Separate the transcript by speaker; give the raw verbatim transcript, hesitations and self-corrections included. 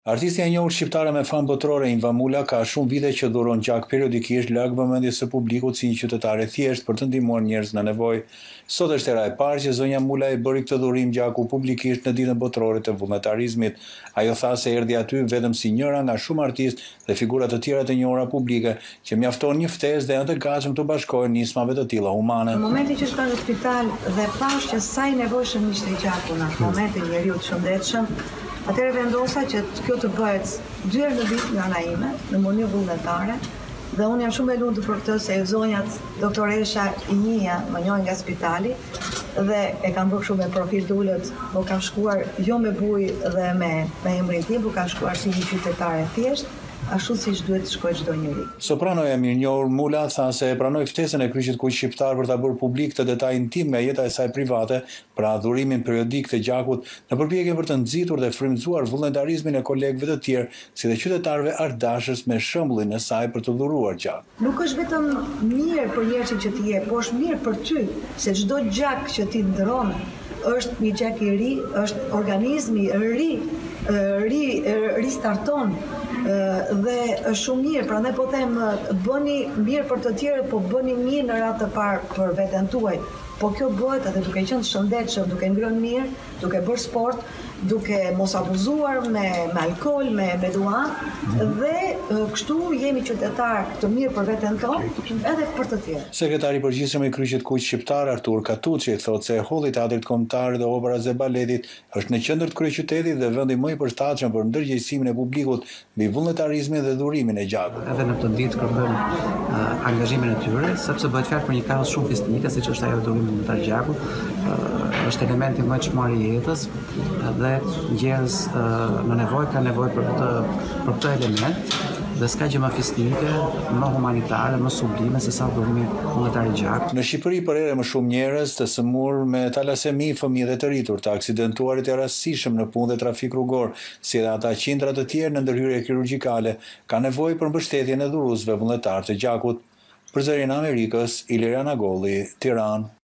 Speaker 1: Artistja e njohur shqiptare me famë botërore Inva Mula ka shumë vite që dhuron gjak periodikisht larg vëmendjes së publikut si një qytetare thjesht për të ndihmuar njerëz në nevojë. Sot është era e parë që zonja Mula e bëri këtë dhurim gjaku publikisht në ditën botërore të vullnetarizmit. Ajo tha se erdhi aty vetëm si njëra nga shumë artistë dhe figura të tjera të njohura publike që mjafton një ftesë dhe janë të gatshëm të bashkohen nismave të tilla humane.
Speaker 2: Në momentin që shkon në spital dhe pash që sa i nevojshëm ishte gjaku në atë moment e njeriu të shëndetshëm, atëherë vendosa që kjo të bëhet dy herë në vit nga ana ime, në mënyrë vullnetare, dhe unë jam shumë e lumtur për këtë se zonjat doktoresha Inia më njohin nga spitali dhe e kam bërë shumë me profil të ulët, po kam shkuar jo me bujë dhe me, me emrin tim, po kam shkuar si një qytetare thjesht, ashtu siç duhet të shkojë çdo njeri.
Speaker 1: Sopranoja e mirënjohur Mula tha se e pranoi ftesën e kryqit kuq shqiptar për ta bërë publik të detaj intim nga jeta e saj private, pra dhurimin periodik të gjakut në përpjekje për të nxitur dhe frymëzuar vullnetarizmin e kolegëve të tjerë, si dhe qytetarëve artdashës me shembullin e saj për të dhuruar gjak.
Speaker 2: Nuk është vetëm mirë për njerëzit që ti jep, por është mirë për ty, se çdo gjak që ti ndron është një gjak i ri, është organizmi ri, ri, ristarton dhe është shumë mirë, prandaj po them bëni mirë për të tjerët, po bëni mirë në radhë të parë për veten tuaj. Po kjo bëhet edhe duke qenë shëndetshëm, duke ngrënë mirë, duke bërë sport, duke mos abuzuar me, me alkool, me, me dua, dhe kështu jemi qytetar të mirë për veten tonë, edhe për të tjerë.
Speaker 1: Sekretari i përgjithshëm i kryqit kuq shqiptar Artur Katuçi thotë se holli i teatrit kombëtar dhe operas dhe baletit është në qendër të kryeqytetit dhe vendi më i përshtatshëm për ndërgjegjësimin e publikut mbi vullnetarizmin dhe dhurimin e gjakut.
Speaker 3: Edhe në këtë ditë kërkojmë uh, angazhimin e tyre, sepse bëhet fjalë për një kaos shumë festivike, siç është ajo dhurimi vullnetar gjakut, uh, është elementi më i çmuar i jetës dhe njerëz uh, në nevojë kanë nevojë për këtë për këtë element. Dhe s'ka gjë më fisnike, më humanitare, më sublime se sa dhurimi vullnetar i gjakut.
Speaker 1: Në Shqipëri për ere më shumë njerëz të sëmurë me talasemi, fëmijë dhe të rritur, të aksidentuarit e rastësishëm në punë dhe trafik rrugor, si dhe ata qindra të tjerë në ndërhyrje kirurgjikale, ka nevojë për mbështetjen e dhuruesve vullnetar të gjakut. Për Zërin e Amerikës, Iliriana Golli, Tiranë.